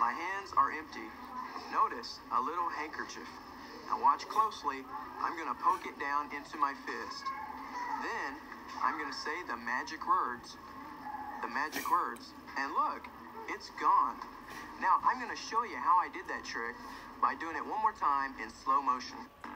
My hands are empty. Notice a little handkerchief. Now watch closely. I'm going to poke it down into my fist. Then I'm going to say the magic words. The magic words. And look, it's gone. Now I'm going to show you how I did that trick by doing it one more time in slow motion.